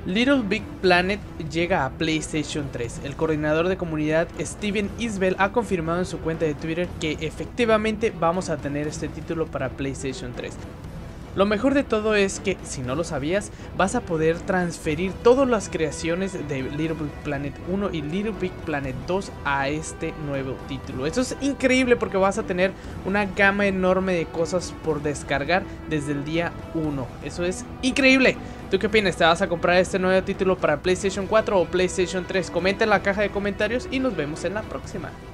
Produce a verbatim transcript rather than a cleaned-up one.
Little Big Planet llega a PlayStation tres. El coordinador de comunidad Steven Isbell ha confirmado en su cuenta de Twitter que efectivamente vamos a tener este título para PlayStation tres. Lo mejor de todo es que, si no lo sabías, vas a poder transferir todas las creaciones de Little Big Planet uno y Little Big Planet dos a este nuevo título. Esto es increíble porque vas a tener una gama enorme de cosas por descargar desde el día uno. Eso es increíble. ¿Tú qué opinas? ¿Te vas a comprar este nuevo título para PlayStation cuatro o PlayStation tres? Comenta en la caja de comentarios y nos vemos en la próxima.